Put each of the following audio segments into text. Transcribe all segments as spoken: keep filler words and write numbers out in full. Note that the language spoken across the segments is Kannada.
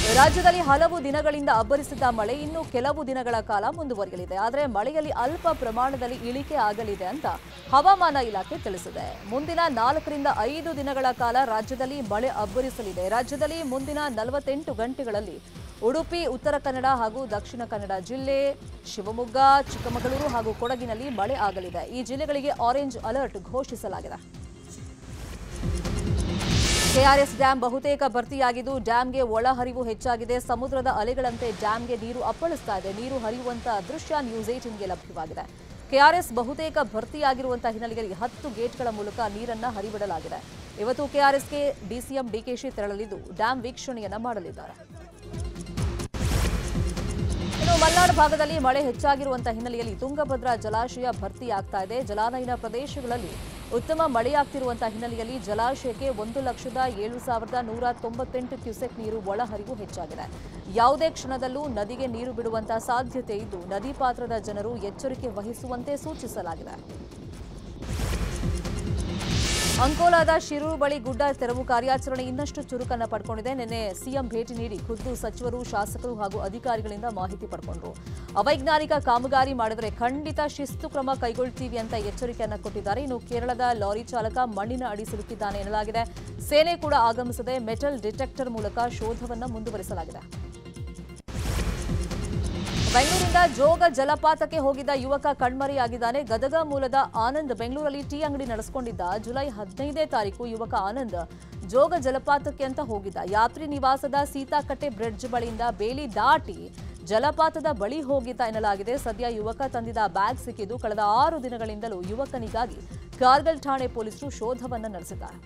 ರಾಜ್ಯದಲ್ಲಿ ಹಲವು ದಿನಗಳಿಂದ ಅಬ್ಬರಿಸಿದ್ದ ಮಳೆ ಇನ್ನು ಕೆಲವು ದಿನಗಳ ಕಾಲ ಮುಂದುವರಿಯಲಿದೆ. ಆದರೆ ಮಳೆಯಲ್ಲಿ ಅಲ್ಪ ಪ್ರಮಾಣದಲ್ಲಿ ಇಳಿಕೆ ಆಗಲಿದೆ ಅಂತ ಹವಾಮಾನ ಇಲಾಖೆ ತಿಳಿಸಿದೆ. ಮುಂದಿನ ನಾಲ್ಕರಿಂದ ಐದು ದಿನಗಳ ಕಾಲ ರಾಜ್ಯದಲ್ಲಿ ಮಳೆ ಅಬ್ಬರಿಸಲಿದೆ. ರಾಜ್ಯದಲ್ಲಿ ಮುಂದಿನ ನಲವತ್ತೆಂಟು ಗಂಟೆಗಳಲ್ಲಿ ಉಡುಪಿ, ಉತ್ತರ ಕನ್ನಡ ಹಾಗೂ ದಕ್ಷಿಣ ಕನ್ನಡ ಜಿಲ್ಲೆ, ಶಿವಮೊಗ್ಗ, ಚಿಕ್ಕಮಗಳೂರು ಹಾಗೂ ಕೊಡಗಿನಲ್ಲಿ ಮಳೆ ಆಗಲಿದೆ. ಈ ಜಿಲ್ಲೆಗಳಿಗೆ ಆರೆಂಜ್ ಅಲರ್ಟ್ ಘೋಷಿಸಲಾಗಿದೆ. ಕೆಆರ್ಎಸ್ ಡ್ಯಾಂ ಬಹುತೇಕ ಭರ್ತಿಯಾಗಿದ್ದು ಡ್ಯಾಂಗೆ ಒಳಹರಿವು ಹೆಚ್ಚಾಗಿದೆ. ಸಮುದ್ರದ ಅಲೆಗಳಂತೆ ಡ್ಯಾಂಗೆ ನೀರು ಅಪ್ಪಳಿಸ್ತಾ ಇದೆ. ನೀರು ಹರಿಯುವಂತಹ ದೃಶ್ಯ ನ್ಯೂಸ್ ಏಟೀನ್ಗೆ ಲಭ್ಯವಾಗಿದೆ. ಕೆಆರ್ಎಸ್ ಬಹುತೇಕ ಭರ್ತಿಯಾಗಿರುವಂತಹ ಹಿನ್ನೆಲೆಯಲ್ಲಿ ಹತ್ತು ಗೇಟ್ಗಳ ಮೂಲಕ ನೀರನ್ನ ಹರಿಬಿಡಲಾಗಿದೆ. ಇವತ್ತು ಕೆಆರ್ಎಸ್ಗೆ ಡಿಸಿಎಂ ಡಿಕೆಶಿ ತೆರಳಲಿದ್ದು ಡ್ಯಾಂ ವೀಕ್ಷಣೆಯನ್ನ ಮಾಡಲಿದ್ದಾರೆ. ಇನ್ನು ಮಲೆನಾಡು ಭಾಗದಲ್ಲಿ ಮಳೆ ಹೆಚ್ಚಾಗಿರುವಂತಹ ಹಿನ್ನೆಲೆಯಲ್ಲಿ ತುಂಗಭದ್ರಾ ಜಲಾಶಯ ಭರ್ತಿಯಾಗ್ತಾ ಇದೆ. ಜಲಾನಯನ ಪ್ರದೇಶಗಳಲ್ಲಿ ಉತ್ತಮ ಮಳೆಯಾಗ್ತಿರುವಂತಹ ಹಿನ್ನೆಲೆಯಲ್ಲಿ ಜಲಾಶಯಕ್ಕೆ ಒಂದು ಲಕ್ಷದ ಏಳು ಸಾವಿರದ ನೂರ ತೊಂಬತ್ತೆಂಟು ಕ್ಯೂಸೆಕ್ ನೀರು ಒಳಹರಿವು ಹೆಚ್ಚಾಗಿದೆ. ಯಾವುದೇ ಕ್ಷಣದಲ್ಲೂ ನದಿಗೆ ನೀರು ಬಿಡುವಂತಹ ಸಾಧ್ಯತೆ ಇದ್ದು ನದಿ ಪಾತ್ರದ ಜನರು ಎಚ್ಚರಿಕೆ ವಹಿಸುವಂತೆ ಸೂಚಿಸಲಾಗಿದೆ. ಅಂಕೋಲಾದ ಶಿರೂರು ಬಳಿ ಗುಡ್ಡ ತೆರವು ಕಾರ್ಯಾಚರಣೆ ಇನ್ನಷ್ಟು ಚುರುಕನ್ನು ಪಡ್ಕೊಂಡಿದೆ. ನಿನ್ನೆ ಸಿಎಂ ಭೇಟಿ ನೀಡಿ ಖುದ್ದು ಸಚಿವರು, ಶಾಸಕರು ಹಾಗೂ ಅಧಿಕಾರಿಗಳಿಂದ ಮಾಹಿತಿ ಪಡ್ಕೊಂಡ್ರು. ಅವೈಜ್ಞಾನಿಕ ಕಾಮಗಾರಿ ಮಾಡಿದರೆ ಖಂಡಿತ ಶಿಸ್ತು ಕ್ರಮ ಕೈಗೊಳ್ಳುತ್ತೀವಿ ಅಂತ ಎಚ್ಚರಿಕೆಯನ್ನು ಕೊಟ್ಟಿದ್ದಾರೆ. ಇನ್ನು ಕೇರಳದ ಲಾರಿ ಚಾಲಕ ಮಣ್ಣಿನ ಅಡಿ ಸಿಲುಕಿದ್ದಾನೆ ಎನ್ನಲಾಗಿದೆ. ಸೇನೆ ಕೂಡ ಆಗಮಿಸದೆ ಮೆಟಲ್ ಡಿಟೆಕ್ಟರ್ ಮೂಲಕ ಶೋಧವನ್ನು ಮುಂದುವರಿಸಲಾಗಿದೆ. ಬೆಂಗಳೂರಿನಿಂದ ಜೋಗ ಜಲಪಾತಕ್ಕೆ ಹೋಗಿದ್ದ ಯುವಕ ಕಣ್ಮರೆಯಾಗಿದ್ದಾನೆ. ಗದಗ ಮೂಲದ ಆನಂದ್ ಬೆಂಗಳೂರಲ್ಲಿ ಟೀ ಅಂಗಡಿ ನಡೆಸಿಕೊಂಡಿದ್ದ. ಜುಲೈ ಹದಿನೈದನೇ ತಾರೀಕು ಯುವಕ ಆನಂದ್ ಜೋಗ ಜಲಪಾತಕ್ಕೆ ಅಂತ ಹೋಗಿದ್ದ. ಯಾತ್ರಿ ನಿವಾಸದ ಸೀತಾಕಟ್ಟೆ ಬ್ರಿಡ್ಜ್ ಬಳಿಯಿಂದ ಬೇಲಿ ದಾಟಿ ಜಲಪಾತದ ಬಳಿ ಹೋಗಿದ್ದ ಎನ್ನಲಾಗಿದೆ. ಸದ್ಯ ಯುವಕ ತಂದಿದ್ದ ಬ್ಯಾಗ್ ಸಿಕ್ಕಿದ್ದು ಕಳೆದ ಆರು ದಿನಗಳಿಂದಲೂ ಯುವಕನಿಗಾಗಿ ಕಾರ್ಗಲ್ ಠಾಣೆ ಪೊಲೀಸರು ಶೋಧವನ್ನು ನಡೆಸಿದ್ದಾರೆ.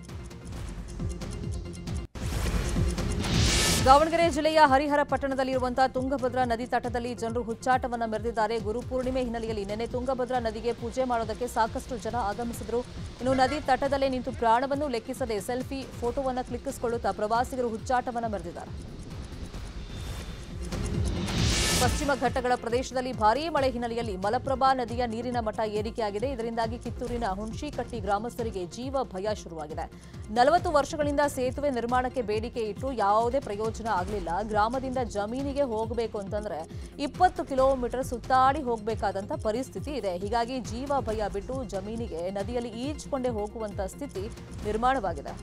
ದಾವಣಗೆರೆ ಜಿಲ್ಲೆಯ ಹರಿಹರ ಪಟ್ಟಣದಲ್ಲಿರುವಂತಹ ತುಂಗಭದ್ರಾ ನದಿ ತಟದಲ್ಲಿ ಜನರು ಹುಚ್ಚಾಟವನ್ನು ಮೆರೆದಿದ್ದಾರೆ. ಗುರುಪೂರ್ಣಿಮೆ ಹಿನ್ನೆಲೆಯಲ್ಲಿ ನಿನ್ನೆ ತುಂಗಭದ್ರಾ ನದಿಗೆ ಪೂಜೆ ಮಾಡೋದಕ್ಕೆ ಸಾಕಷ್ಟು ಜನ ಆಗಮಿಸಿದರು. ಇನ್ನು ನದಿ ತಟದಲ್ಲೇ ನಿಂತು ಪ್ರಾಣವನ್ನು ಲೆಕ್ಕಿಸದೆ ಸೆಲ್ಫಿ ಫೋಟೋವನ್ನು ಕ್ಲಿಕ್ಕಿಸಿಕೊಳ್ಳುತ್ತಾ ಪ್ರವಾಸಿಗರು ಹುಚ್ಚಾಟವನ್ನು ಮೆರೆದಿದ್ದಾರೆ. ಪಶ್ಚಿಮ ಘಟ್ಟಗಳ ಪ್ರದೇಶದಲ್ಲಿ ಭಾರೀ ಮಳೆ ಹಿನ್ನೆಲೆಯಲ್ಲಿ ಮಲಪ್ರಭಾ ನದಿಯ ನೀರಿನ ಮಟ್ಟ ಏರಿಕೆಯಾಗಿದೆ. ಇದರಿಂದಾಗಿ ಕಿತ್ತೂರಿನ ಹುಣಶಿಕಟ್ಟಿ ಗ್ರಾಮಸ್ಥರಿಗೆ ಜೀವ ಭಯ ಶುರುವಾಗಿದೆ. ನಲವತ್ತು ವರ್ಷಗಳಿಂದ ಸೇತುವೆ ನಿರ್ಮಾಣಕ್ಕೆ ಬೇಡಿಕೆ ಇಟ್ಟು ಯಾವುದೇ ಪ್ರಯೋಜನ ಆಗಲಿಲ್ಲ. ಗ್ರಾಮದಿಂದ ಜಮೀನಿಗೆ ಹೋಗಬೇಕು ಅಂತಂದ್ರೆ ಇಪ್ಪತ್ತು ಕಿಲೋಮೀಟರ್ ಸುತ್ತಾಡಿ ಹೋಗಬೇಕಾದಂತ ಪರಿಸ್ಥಿತಿ ಇದೆ. ಹೀಗಾಗಿ ಜೀವ ಭಯ ಬಿಟ್ಟು ಜಮೀನಿಗೆ ನದಿಯಲ್ಲಿ ಈಜ್ಕೊಂಡೇ ಹೋಗುವಂತ ಸ್ಥಿತಿ ನಿರ್ಮಾಣವಾಗಿದೆ.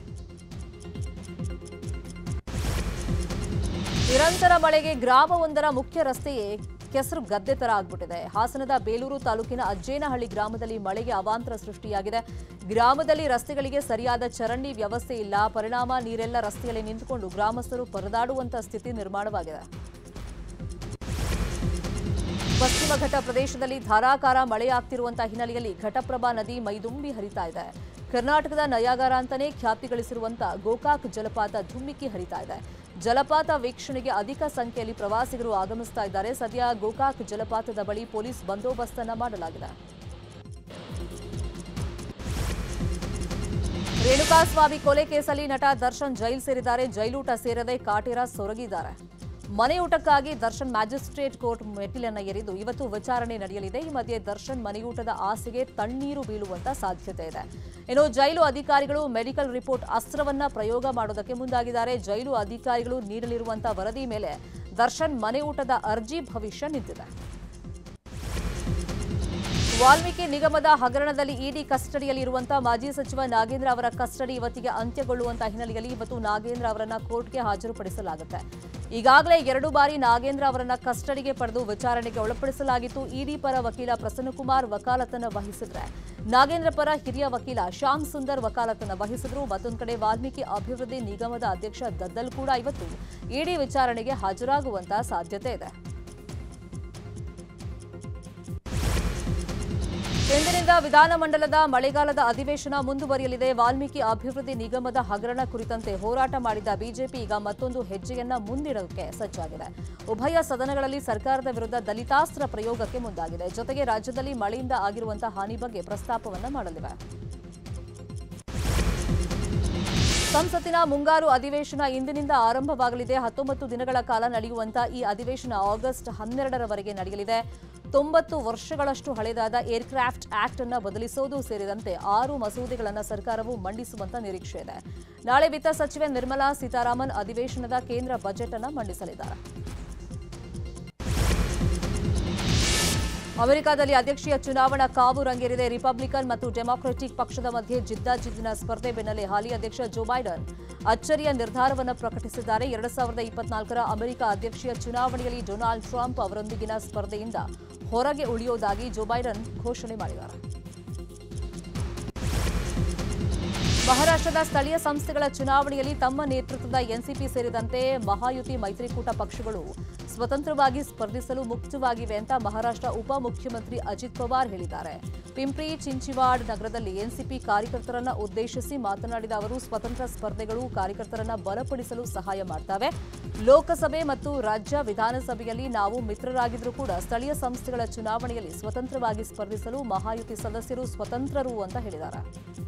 ನಿರಂತರ ಮಳೆಗೆ ಗ್ರಾಮವೊಂದರ ಮುಖ್ಯ ರಸ್ತೆಯೇ ಕೆಸರು ಗದ್ದೆ ತರ ಆಗ್ಬಿಟ್ಟಿದೆ. ಹಾಸನದ ಬೇಲೂರು ತಾಲೂಕಿನ ಅಜ್ಜೇನಹಳ್ಳಿ ಗ್ರಾಮದಲ್ಲಿ ಮಳೆಗೆ ಅವಾಂತರ ಸೃಷ್ಟಿಯಾಗಿದೆ. ಗ್ರಾಮದಲ್ಲಿ ರಸ್ತೆಗಳಿಗೆ ಸರಿಯಾದ ಚರಂಡಿ ವ್ಯವಸ್ಥೆ ಇಲ್ಲ. ಪರಿಣಾಮ ನೀರೆಲ್ಲ ರಸ್ತೆಯಲ್ಲಿ ನಿಂತುಕೊಂಡು ಗ್ರಾಮಸ್ಥರು ಪರದಾಡುವಂತಹ ಸ್ಥಿತಿ ನಿರ್ಮಾಣವಾಗಿದೆ. ಪಶ್ಚಿಮ ಘಟ್ಟ ಪ್ರದೇಶದಲ್ಲಿ ಧಾರಾಕಾರ ಮಳೆಯಾಗ್ತಿರುವಂತಹ ಹಿನ್ನೆಲೆಯಲ್ಲಿ ಘಟಪ್ರಭಾ ನದಿ ಮೈದುಂಬಿ ಹರಿತಾ ಇದೆ. ಕರ್ನಾಟಕದ ನಯಾಗರ ಅಂತಾನೆ ಖ್ಯಾತಿ ಗಳಿಸಿರುವಂತಹ ಗೋಕಾಕ್ ಜಲಪಾತ ಧುಮ್ಮಿಕ್ಕಿ ಹರಿತಾ ಇದೆ. ಜಲಪಾತ ವೀಕ್ಷಣೆಗೆ ಅಧಿಕ ಸಂಖ್ಯೆಯಲ್ಲಿ ಪ್ರವಾಸಿಗರು ಆಗಮಿಸ್ತಾ ಇದ್ದಾರೆ. ಸದ್ಯ ಗೋಕಾಕ್ ಜಲಪಾತದ ಬಳಿ ಪೊಲೀಸ್ ಬಂದೋಬಸ್ತ್ ಅನ್ನು ಮಾಡಲಾಗಿದೆ. ರೇಣುಕಾಸ್ವಾಮಿ ಕೊಲೆ ಕೇಸಲ್ಲಿ ನಟ ದರ್ಶನ್ ಜೈಲು ಸೇರಿದ್ದಾರೆ. ಜೈಲೂಟ ಸೇರದೆ ಕಾಟೇರ ಸೊರಗಿದ್ದಾರೆ. ಮನೆಯೂಟಕ್ಕಾಗಿ ದರ್ಶನ್ ಮ್ಯಾಜಿಸ್ಟ್ರೇಟ್ ಕೋರ್ಟ್ ಮೆಟ್ಟಿಲನ್ನ ಏರಿದ್ದು ಇವತ್ತು ವಿಚಾರಣೆ ನಡೆಯಲಿದೆ. ಈ ಮಧ್ಯೆ ದರ್ಶನ್ ಮನೆಯೂಟದ ಆಸೆಗೆ ತಣ್ಣೀರು ಬೀಳುವಂತ ಸಾಧ್ಯತೆ ಇದೆ. ಇನ್ನು ಜೈಲು ಅಧಿಕಾರಿಗಳು ಮೆಡಿಕಲ್ ರಿಪೋರ್ಟ್ ಅಸ್ತ್ರವನ್ನ ಪ್ರಯೋಗ ಮಾಡೋದಕ್ಕೆ ಮುಂದಾಗಿದ್ದಾರೆ. ಜೈಲು ಅಧಿಕಾರಿಗಳು ನೀಡಲಿರುವಂತಹ ವರದಿ ಮೇಲೆ ದರ್ಶನ್ ಮನೆಯೂಟದ ಅರ್ಜಿ ಭವಿಷ್ಯ ನಿಂತಿದೆ. ವಾಲ್ಮೀಕಿ ನಿಗಮದ ಹಗರಣದಲ್ಲಿ ಇಡಿ ಕಸ್ಟಡಿಯಲ್ಲಿರುವಂತಹ ಮಾಜಿ ಸಚಿವ ನಾಗೇಂದ್ರ ಅವರ ಕಸ್ಟಡಿ ಇವತ್ತಿಗೆ ಅಂತ್ಯಗೊಳ್ಳುವಂತಹ ಹಿನ್ನೆಲೆಯಲ್ಲಿ ಇವತ್ತು ನಾಗೇಂದ್ರ ಅವರನ್ನ ಕೋರ್ಟ್ಗೆ ಹಾಜರುಪಡಿಸಲಾಗುತ್ತೆ. ಈಗಾಗಲೇ ಎರಡು ಬಾರಿ ನಾಗೇಂದ್ರ ಅವರನ್ನ ಕಸ್ಟಡಿಗೆ ಪಡೆದು ವಿಚಾರಣೆಗೆ ಒಳಪಡಿಸಲಾಗಿತ್ತು. ಇಡಿ ಪರ ವಕೀಲ ಪ್ರಸನ್ನಕುಮಾರ್ ವಕಾಲತನ್ನು ವಹಿಸಿದ್ರೆ ನಾಗೇಂದ್ರ ಪರ ಹಿರಿಯ ವಕೀಲ ಶ್ಯಾಮ್ ಸುಂದರ್ ವಕಾಲತನ್ನು ವಹಿಸಿದ್ರು. ಮತ್ತೊಂದು ಕಡೆ ವಾಲ್ಮೀಕಿ ಅಭಿವೃದ್ಧಿ ನಿಗಮದ ಅಧ್ಯಕ್ಷ ದದ್ದಲ್ ಕೂಡ ಇವತ್ತು ಇಡಿ ವಿಚಾರಣೆಗೆ ಹಾಜರಾಗುವಂತಹ ಸಾಧ್ಯತೆ ಇದೆ. ಇಂದಿನಿಂದ ವಿಧಾನಮಂಡಲದ ಮಳೆಗಾಲದ ಅಧಿವೇಶನ ಮುಂದುವರಿಯಲಿದೆ. ವಾಲ್ಮೀಕಿ ಅಭಿವೃದ್ಧಿ ನಿಗಮದ ಹಗರಣ ಕುರಿತಂತೆ ಹೋರಾಟ ಮಾಡಿದ ಬಿಜೆಪಿ ಈಗ ಮತ್ತೊಂದು ಹೆಜ್ಜೆಯನ್ನ ಮುಂದಿಡೋಕೆ ಸಜ್ಜಾಗಿದೆ. ಉಭಯ ಸದನಗಳಲ್ಲಿ ಸರ್ಕಾರದ ವಿರುದ್ಧ ದಲಿತಾಸ್ತ್ರ ಪ್ರಯೋಗಕ್ಕೆ ಮುಂದಾಗಿದೆ. ಜೊತೆಗೆ ರಾಜ್ಯದಲ್ಲಿ ಮಳೆಯಿಂದ ಆಗಿರುವಂತಹ ಹಾನಿ ಬಗ್ಗೆ ಪ್ರಸ್ತಾಪವನ್ನ ಮಾಡಲಿವೆ. ಸಂಸತ್ತಿನ ಮುಂಗಾರು ಅಧಿವೇಶನ ಇಂದಿನಿಂದ ಆರಂಭವಾಗಲಿದೆ. ಹತ್ತೊಂಬತ್ತು ದಿನಗಳ ಕಾಲ ನಡೆಯುವಂತಹ ಈ ಅಧಿವೇಶನ ಆಗಸ್ಟ್ ಹನ್ನೆರಡರವರೆಗೆ ನಡೆಯಲಿದೆ. ತೊಂಬತ್ತು ವರ್ಷಗಳಷ್ಟು ಹಳೆದಾದ ಏರ್ಕ್ರಾಫ್ಟ್ ಆಕ್ಟ್ ಅನ್ನು ಬದಲಿಸುವುದು ಸೇರಿದಂತೆ ಆರು ಮಸೂದೆಗಳನ್ನು ಸರ್ಕಾರವು ಮಂಡಿಸುವಂತ ನಿರೀಕ್ಷೆ ಇದೆ. ನಾಳೆ ವಿತ್ತ ಸಚಿವೆ ನಿರ್ಮಲಾ ಸೀತಾರಾಮನ್ ಅಧಿವೇಶನದ ಕೇಂದ್ರ ಬಜೆಟ್ ಅನ್ನು ಮಂಡಿಸಲಿದ್ದಾರೆ. ಅಮೆರಿಕದಲ್ಲಿ ಅಧ್ಯಕ್ಷೀಯ ಚುನಾವಣಾ ಕಾವು ರಂಗೇರಿದೆ. ರಿಪಬ್ಲಿಕನ್ ಮತ್ತು ಡೆಮಾಕ್ರೆಟಿಕ್ ಪಕ್ಷದ ಮಧ್ಯೆ ಜಿದ್ದಾಜಿದ್ದಿನ ಸ್ಪರ್ಧೆ ಬೆನ್ನಲ್ಲೇ ಹಾಲಿ ಅಧ್ಯಕ್ಷ ಜೋ ಬೈಡನ್ ಅಚ್ಚರಿಯ ನಿರ್ಧಾರವನ್ನು ಪ್ರಕಟಿಸಿದ್ದಾರೆ. ಎರಡು ಸಾವಿರದ ಇಪ್ಪತ್ನಾಲ್ಕರ ಅಮೆರಿಕ ಅಧ್ಯಕ್ಷೀಯ ಚುನಾವಣೆಯಲ್ಲಿ ಡೊನಾಲ್ಡ್ ಟ್ರಂಪ್ ಅವರೊಂದಿಗಿನ ಸ್ಪರ್ಧೆಯಿಂದ ಹೊರಗೆ ಉಳಿಯುವುದಾಗಿ ಜೋ ಬೈಡನ್ ಘೋಷಣೆ ಮಾಡಿದ್ದಾರೆ. ಮಹಾರಾಷ್ಟ್ರದ ಸ್ಥಳೀಯ ಸಂಸ್ಥೆಗಳ ಚುನಾವಣೆಯಲ್ಲಿ ತಮ್ಮ ನೇತೃತ್ವದ ಎನ್ಸಿಪಿ ಸೇರಿದಂತೆ ಮಹಾಯುತಿ ಮೈತ್ರಿಕೂಟ ಪಕ್ಷಗಳು ಸ್ವತಂತ್ರವಾಗಿ ಸ್ಪರ್ಧಿಸಲು ಮುಕ್ತವಾಗಿವೆ ಅಂತ ಮಹಾರಾಷ್ಟ್ರ ಉಪಮುಖ್ಯಮಂತ್ರಿ ಅಜಿತ್ ಪವಾರ್ ಹೇಳಿದ್ದಾರೆ. ಪಿಂಪ್ರಿ ಚಿಂಚವಾಡ್ ನಗರದಲ್ಲಿ ಎನ್ಸಿಪಿ ಕಾರ್ಯಕರ್ತರನ್ನ ಉದ್ದೇಶಿಸಿ ಮಾತನಾಡಿದ ಅವರು, ಸ್ವತಂತ್ರ ಸ್ಪರ್ಧೆಗಳು ಕಾರ್ಯಕರ್ತರನ್ನ ಬಲಪಡಿಸಲು ಸಹಾಯ ಮಾಡ್ತವೆ. ಲೋಕಸಭೆ ಮತ್ತು ರಾಜ್ಯ ವಿಧಾನಸಭೆಯಲ್ಲಿ ನಾವು ಮಿತ್ರರಾಗಿದ್ರೂ ಕೂಡ ಸ್ಥಳೀಯ ಸಂಸ್ಥೆಗಳ ಚುನಾವಣೆಯಲ್ಲಿ ಸ್ವತಂತ್ರವಾಗಿ ಸ್ಪರ್ಧಿಸಲು ಮಹಾಯುತಿ ಸದಸ್ಯರು ಸ್ವತಂತ್ರರು ಅಂತ ಹೇಳಿದ್ದಾರೆ.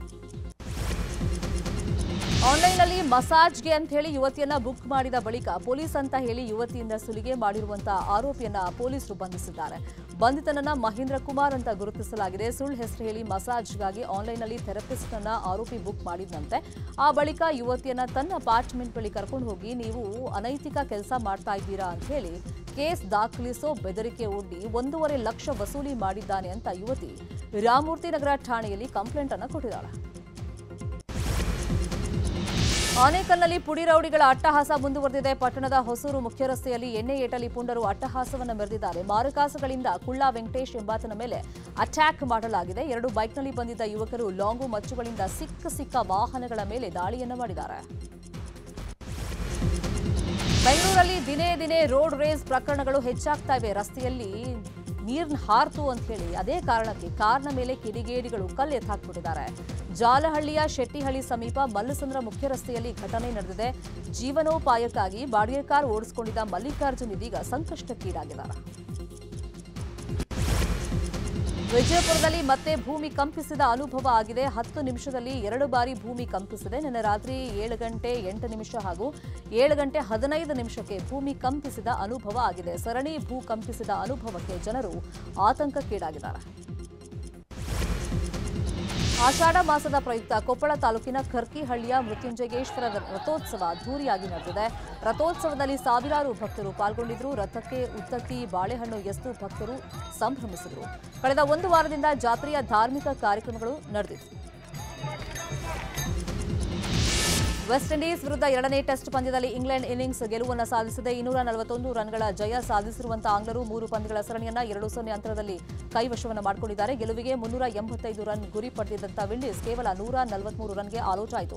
ಆನ್ಲೈನ್ನಲ್ಲಿ ಮಸಾಜ್ಗೆ ಅಂತ ಹೇಳಿ ಯುವತಿಯನ್ನ ಬುಕ್ ಮಾಡಿದ ಬಳಿಕ ಪೊಲೀಸ್ ಅಂತ ಹೇಳಿ ಯುವತಿಯಿಂದ ಸುಲಿಗೆ ಮಾಡಿರುವಂತಹ ಆರೋಪಿಯನ್ನ ಪೊಲೀಸರು ಬಂಧಿಸಿದ್ದಾರೆ. ಬಂಧಿತನನ್ನ ಮಹೇಂದ್ರ ಕುಮಾರ್ ಅಂತ ಗುರುತಿಸಲಾಗಿದೆ. ಸುಳ್ಳು ಹೆಸರು ಹೇಳಿ ಮಸಾಜ್ಗಾಗಿ ಆನ್ಲೈನ್ನಲ್ಲಿ ಥೆರಪಿಸ್ಟ್ ಅನ್ನ ಆರೋಪಿ ಬುಕ್ ಮಾಡಿದಂತೆ. ಆ ಬಳಿಕ ಯುವತಿಯನ್ನ ತನ್ನ ಅಪಾರ್ಟ್ಮೆಂಟ್ ಬಳಿ ಕರ್ಕೊಂಡು ಹೋಗಿ ನೀವು ಅನೈತಿಕ ಕೆಲಸ ಮಾಡ್ತಾ ಇದ್ದೀರಾ ಅಂತ ಹೇಳಿ ಕೇಸ್ ದಾಖಲಿಸೋ ಬೆದರಿಕೆ ಒಡ್ಡಿ ಒಂದೂವರೆ ಲಕ್ಷ ವಸೂಲಿ ಮಾಡಿದ್ದಾನೆ ಅಂತ ಯುವತಿ ರಾಮಮೂರ್ತಿ ನಗರ ಠಾಣೆಯಲ್ಲಿ ಕಂಪ್ಲೇಂಟ್ ಅನ್ನು ಕೊಟ್ಟಿದ್ದಾಳೆ. ಆನೇಕಲ್ನಲ್ಲಿ ಪುಡಿ ರೌಡಿಗಳ ಅಟ್ಟಹಾಸ ಮುಂದುವರೆದಿದೆ. ಪಟ್ಟಣದ ಹೊಸೂರು ಮುಖ್ಯ ರಸ್ತೆಯಲ್ಲಿ ಎಣ್ಣೆ ಏಟಲಿ ಪುಂಡರು ಅಟ್ಟಹಾಸವನ್ನು ಮೆರೆದಿದ್ದಾರೆ. ಮಾರಕಾಸಗಳಿಂದ ಕುಳ್ಳಾ ವೆಂಕಟೇಶ್ ಎಂಬಾತನ ಮೇಲೆ ಅಟ್ಯಾಕ್ ಮಾಡಲಾಗಿದೆ. ಎರಡು ಬೈಕ್ನಲ್ಲಿ ಬಂದಿದ್ದ ಯುವಕರು ಲಾಂಗು ಮಚ್ಚುಗಳಿಂದ ಸಿಕ್ಕ ಸಿಕ್ಕ ವಾಹನಗಳ ಮೇಲೆ ದಾಳಿಯನ್ನು ಮಾಡಿದ್ದಾರೆ. ಬೆಂಗಳೂರಲ್ಲಿ ದಿನೇ ದಿನೇ ರೋಡ್ ರೇಸ್ ಪ್ರಕರಣಗಳು ಹೆಚ್ಚಾಗ್ತಾ ಇವೆ. ರಸ್ತೆಯಲ್ಲಿ ನೀರ್ನ ಹಾರ್ತು ಅಂತ ಹೇಳಿ ಅದೇ ಕಾರಣಕ್ಕೆ ಕಾರ್ನ ಮೇಲೆ ಕಿಡಿಗೇಡಿಗಳು ಕಲ್ಲು ಎತ್ತಾಕ್ಬಿಟ್ಟಿದ್ದಾರೆ. ಜಾಲಹಳ್ಳಿಯ ಶೆಟ್ಟಿಹಳ್ಳಿ ಸಮೀಪ ಮಲ್ಲಸಂದ್ರ ಮುಖ್ಯ ರಸ್ತೆಯಲ್ಲಿ ಘಟನೆ ನಡೆದಿದೆ. ಜೀವನೋಪಾಯಕ್ಕಾಗಿ ಬಾಡಿಗೆ ಕಾರ್ ಓಡಿಸಿಕೊಂಡಿದ್ದ ಮಲ್ಲಿಕಾರ್ಜುನ್ ಇದೀಗ ಸಂಕಷ್ಟಕ್ಕೀಡಾಗಿದ್ದಾರೆ. ವಿಜಯಪುರದಲ್ಲಿ ಮತ್ತೆ ಭೂಮಿ ಕಂಪಿಸಿದ ಅನುಭವ ಆಗಿದೆ. ಹತ್ತು ನಿಮಿಷದಲ್ಲಿ ಎರಡು ಬಾರಿ ಭೂಮಿ ಕಂಪಿಸಿದೆ. ನಿನ್ನೆ ರಾತ್ರಿ ಏಳು ಗಂಟೆ ಎಂಟು ನಿಮಿಷ ಹಾಗೂ ಏಳು ಗಂಟೆ ಹದಿನೈದು ನಿಮಿಷಕ್ಕೆ ಭೂಮಿ ಕಂಪಿಸಿದ ಅನುಭವ ಆಗಿದೆ. ಸರಣಿ ಭೂ ಕಂಪಿಸಿದ ಅನುಭವಕ್ಕೆ ಜನರು ಆತಂಕಕ್ಕೀಡಾಗಿದ್ದಾರೆ. ಆಷಾಢ ಮಾಸದ ಪ್ರಯುಕ್ತ ಕೊಪ್ಪಳ ತಾಲೂಕಿನ ಕರ್ಕಿಹಳ್ಳಿಯ ಮೃತ್ಯುಂಜಯೇಶ್ವರ ರಥೋತ್ಸವ ಅದ್ದೂರಿಯಾಗಿ ನಡೆದಿದೆ. ರಥೋತ್ಸವದಲ್ಲಿ ಸಾವಿರಾರು ಭಕ್ತರು ಪಾಲ್ಗೊಂಡಿದ್ದರು. ರಥಕ್ಕೆ ಉತ್ತತ್ತಿ ಬಾಳೆಹಣ್ಣು ಎಸೆದು ಭಕ್ತರು ಸಂಭ್ರಮಿಸಿದರು. ಕಳೆದ ಒಂದು ವಾರದಿಂದ ಜಾತ್ರೆಯ ಧಾರ್ಮಿಕ ಕಾರ್ಯಕ್ರಮಗಳು ನಡೆದಿವೆ. ವೆಸ್ಟ್ ಇಂಡೀಸ್ ವಿರುದ್ಧ ಎರಡನೇ ಟೆಸ್ಟ್ ಪಂದ್ಯದಲ್ಲಿ ಇಂಗ್ಲೆಂಡ್ ಇನ್ನಿಂಗ್ಸ್ ಗೆಲುವನ್ನು ಸಾಧಿಸಿದೆ. ಇನ್ನೂರ ನಲವತ್ತೊಂದು ರನ್ಗಳ ಜಯ ಸಾಧಿಸಿರುವಂತಹ ಆಂಗ್ಲರು ಮೂರು ಪಂದ್ಯಗಳ ಸರಣಿಯನ್ನ ಎರಡು ಸೊನ್ನೆ ಅಂತರದಲ್ಲಿ ಕೈವಶವನ್ನು ಮಾಡಿಕೊಂಡಿದ್ದಾರೆ. ಗೆಲುವಿಗೆ ಮುನ್ನೂರ ಎಂಬತ್ತೈದು ರನ್ ಗುರಿ ಪಡೆದಿದ್ದಂತಹ ವಿಂಡೀಸ್ ಕೇವಲ ನೂರ ನಲವತ್ಮೂರು ರನ್ಗೆ ಆಲ್ಔಟ್ ಆಯಿತು.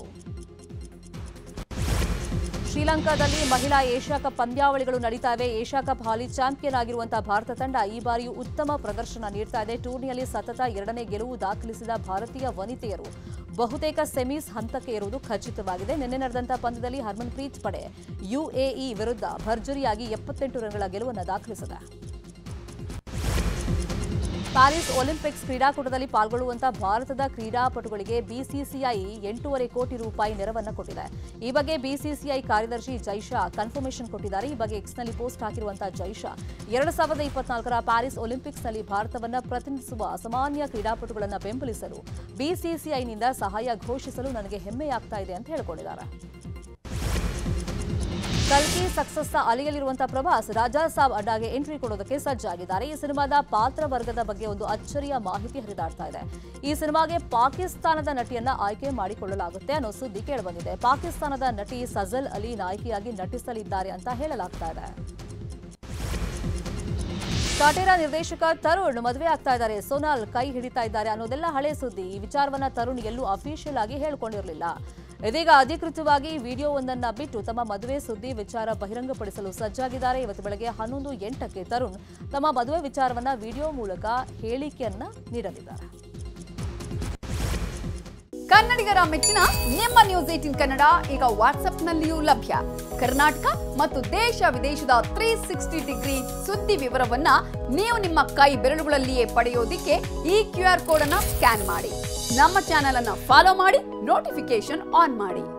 ಶ್ರೀಲಂಕಾದಲ್ಲಿ ಮಹಿಳಾ ಏಷ್ಯಾ ಕಪ್ ಪಂದ್ಯಾವಳಿಗಳು ನಡೀತಾ ಇವೆ. ಏಷ್ಯಾ ಕಪ್ ಹಾಲಿ ಚಾಂಪಿಯನ್ ಆಗಿರುವಂತಹ ಭಾರತ ತಂಡ ಈ ಬಾರಿಯೂ ಉತ್ತಮ ಪ್ರದರ್ಶನ ನೀಡ್ತಾ ಇದೆ. ಟೂರ್ನಿಯಲ್ಲಿ ಸತತ ಎರಡನೇ ಗೆಲುವು ದಾಖಲಿಸಿದ ಭಾರತೀಯ ವನಿತೆಯರು ಬಹುತೇಕ ಸೆಮೀಸ್ ಹಂತಕ್ಕೆ ಇರುವುದು ಖಚಿತವಾಗಿದೆ. ನಿನ್ನೆ ನಡೆದಂತಹ ಪಂದ್ಯದಲ್ಲಿ ಹರ್ಮನ್ಪ್ರೀತ್ ಪಡೆ ಯುಎಇ ವಿರುದ್ಧ ಭರ್ಜರಿಯಾಗಿ ಎಪ್ಪತ್ತೆಂಟು ರನ್ಗಳ ಗೆಲುವನ್ನು ದಾಖಲಿಸಿದೆ. ಪ್ಯಾರಿಸ್ ಒಲಿಂಪಿಕ್ಸ್ ಕ್ರೀಡಾಕೂಟದಲ್ಲಿ ಪಾಲ್ಗೊಳ್ಳುವಂತಹ ಭಾರತದ ಕ್ರೀಡಾಪಟುಗಳಿಗೆ ಬಿಸಿಸಿಐ ಎಂಟೂವರೆ ಕೋಟಿ ರೂಪಾಯಿ ನೆರವನ್ನು ಕೊಟ್ಟಿದೆ. ಈ ಬಗ್ಗೆ ಬಿಸಿಸಿಐ ಕಾರ್ಯದರ್ಶಿ ಜೈಶಾ ಕನ್ಫರ್ಮೇಷನ್ ಕೊಟ್ಟಿದ್ದಾರೆ. ಈ ಬಗ್ಗೆ ಎಕ್ಸ್ನಲ್ಲಿ ಪೋಸ್ಟ್ ಹಾಕಿರುವಂತಹ ಜೈಶಾ ಎರಡು ಸಾವಿರದ ಇಪ್ಪತ್ನಾಲ್ಕರ ಪ್ಯಾರಿಸ್ ಒಲಿಂಪಿಕ್ಸ್ನಲ್ಲಿ ಭಾರತವನ್ನು ಪ್ರತಿನಿಧಿಸುವ ಅಸಾಮಾನ್ಯ ಕ್ರೀಡಾಪಟುಗಳನ್ನು ಬೆಂಬಲಿಸಲು ಬಿಸಿಸಿಐನಿಂದ ಸಹಾಯ ಘೋಷಿಸಲು ನನಗೆ ಹೆಮ್ಮೆಯಾಗ್ತಾ ಇದೆ ಅಂತ ಹೇಳಿಕೊಂಡಿದ್ದಾರೆ. ಕಲ್ಕಿ ಸಕ್ಸಸ್ ಅಲೆಯಲ್ಲಿರುವಂತಹ ಪ್ರಭಾಸ್ ರಾಜಾ ಸಾಬ್ ಅಡ್ಡಾಗೆ ಎಂಟ್ರಿ ಕೊಡೋದಕ್ಕೆ ಸಜ್ಜಾಗಿದ್ದಾರೆ. ಈ ಸಿನಿಮಾದ ಪಾತ್ರ ವರ್ಗದ ಬಗ್ಗೆ ಒಂದು ಅಚ್ಚರಿಯ ಮಾಹಿತಿ ಹರಿದಾಡ್ತಾ ಇದೆ. ಈ ಸಿನಿಮಾಗೆ ಪಾಕಿಸ್ತಾನದ ನಟಿಯನ್ನ ಆಯ್ಕೆ ಮಾಡಿಕೊಳ್ಳಲಾಗುತ್ತೆ ಅನ್ನೋ ಸುದ್ದಿ ಕೇಳಿಬಂದಿದೆ. ಪಾಕಿಸ್ತಾನದ ನಟಿ ಸಜಲ್ ಅಲಿ ನಾಯಕಿಯಾಗಿ ನಟಿಸಲಿದ್ದಾರೆ ಅಂತ ಹೇಳಲಾಗ್ತಾ ಇದೆ. ಕಾಟೇರ ನಿರ್ದೇಶಕ ತರುಣ್ ಮದುವೆ ಆಗ್ತಾ ಇದ್ದಾರೆ. ಸೋನಾಲ್ ಕೈ ಹಿಡಿತಾ ಇದ್ದಾರೆ ಅನ್ನೋದೆಲ್ಲ ಹಳೆ ಸುದ್ದಿ. ಈ ವಿಚಾರವನ್ನ ತರುಣ್ ಎಲ್ಲೂ ಅಫಿಷಿಯಲ್ ಆಗಿ ಹೇಳಿಕೊಂಡಿರಲಿಲ್ಲ. ಇದೀಗ ಅಧಿಕೃತವಾಗಿ ವಿಡಿಯೋವೊಂದನ್ನ ಬಿಟ್ಟು ತಮ್ಮ ಮದುವೆ ಸುದ್ದಿ ವಿಚಾರ ಬಹಿರಂಗಪಡಿಸಲು ಸಜ್ಜಾಗಿದ್ದಾರೆ. ಇವತ್ತು ಬೆಳಗ್ಗೆ ಹನ್ನೊಂದು ಎಂಟಕ್ಕೆ ತರುಣ್ ತಮ್ಮ ಮದುವೆ ವಿಚಾರವನ್ನ ವಿಡಿಯೋ ಮೂಲಕ ಹೇಳಿಕೆಯನ್ನ ನೀಡಲಿದ್ದಾರೆ. ಕನ್ನಡಿಗರ ಮೆಚ್ಚಿನ ನಿಮ್ಮ ನ್ಯೂಸ್ ಏಟೀನ್ ಕನ್ನಡ ಈಗ ವಾಟ್ಸ್ಆಪ್ನಲ್ಲಿಯೂ ಲಭ್ಯ. ಕರ್ನಾಟಕ ಮತ್ತು ದೇಶ ವಿದೇಶದ ತ್ರೀ ಸಿಕ್ಸ್ಟಿ ಡಿಗ್ರಿ ಸುದ್ದಿ ವಿವರವನ್ನ ನೀವು ನಿಮ್ಮ ಕೈ ಬೆರಳುಗಳಲ್ಲಿಯೇ ಪಡೆಯೋದಿಕ್ಕೆ ಈ ಕ್ಯೂ ಆರ್ ಕೋಡ್ ಅನ್ನ ಸ್ಕ್ಯಾನ್ ಮಾಡಿ. ನಮ್ಮ ಚಾನೆಲ್ ಅನ್ನ ಫಾಲೋ ಮಾಡಿ, ನೋಟಿಫಿಕೇಶನ್ ಆನ್ ಮಾಡಿ.